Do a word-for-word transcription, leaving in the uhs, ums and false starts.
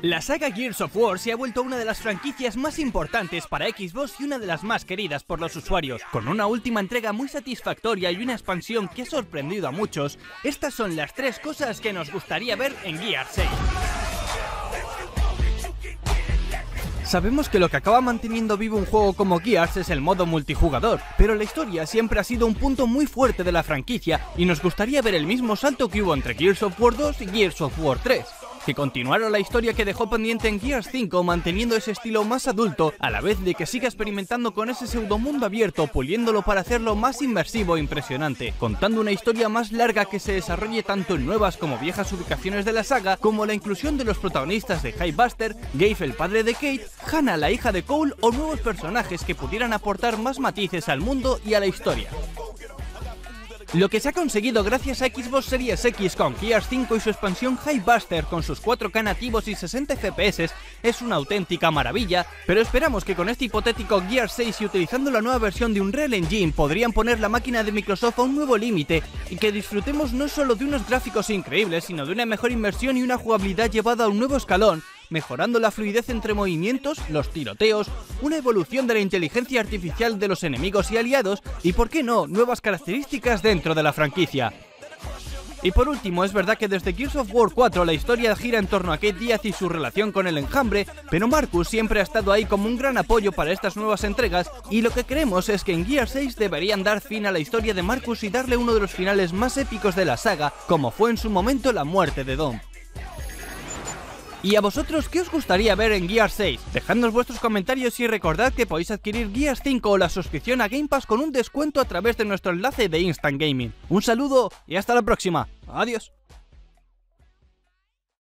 La saga Gears of War se ha vuelto una de las franquicias más importantes para Xbox y una de las más queridas por los usuarios. Con una última entrega muy satisfactoria y una expansión que ha sorprendido a muchos, estas son las tres cosas que nos gustaría ver en Gears seis. Sabemos que lo que acaba manteniendo vivo un juego como Gears es el modo multijugador, pero la historia siempre ha sido un punto muy fuerte de la franquicia y nos gustaría ver el mismo salto que hubo entre Gears of War dos y Gears of War tres. Que continuaron la historia que dejó pendiente en Gears cinco, manteniendo ese estilo más adulto, a la vez de que siga experimentando con ese pseudomundo abierto, puliéndolo para hacerlo más inmersivo e impresionante, contando una historia más larga que se desarrolle tanto en nuevas como viejas ubicaciones de la saga, como la inclusión de los protagonistas de Highbuster, Gabe el padre de Kate, Hannah la hija de Cole o nuevos personajes que pudieran aportar más matices al mundo y a la historia. Lo que se ha conseguido gracias a Xbox Series X con Gears cinco y su expansión Highbuster con sus cuatro K nativos y sesenta F P S es una auténtica maravilla, pero esperamos que con este hipotético Gears seis y utilizando la nueva versión de Unreal Engine podrían poner la máquina de Microsoft a un nuevo límite y que disfrutemos no solo de unos gráficos increíbles, sino de una mejor inmersión y una jugabilidad llevada a un nuevo escalón, mejorando la fluidez entre movimientos, los tiroteos, una evolución de la inteligencia artificial de los enemigos y aliados y, por qué no, nuevas características dentro de la franquicia. Y por último, es verdad que desde Gears of War cuatro la historia gira en torno a Kate Díaz y su relación con el enjambre, pero Marcus siempre ha estado ahí como un gran apoyo para estas nuevas entregas y lo que creemos es que en Gears seis deberían dar fin a la historia de Marcus y darle uno de los finales más épicos de la saga, como fue en su momento la muerte de Dom. ¿Y a vosotros qué os gustaría ver en Gears seis? Dejadnos vuestros comentarios y recordad que podéis adquirir Gears cinco o la suscripción a Game Pass con un descuento a través de nuestro enlace de Instant Gaming. Un saludo y hasta la próxima. Adiós.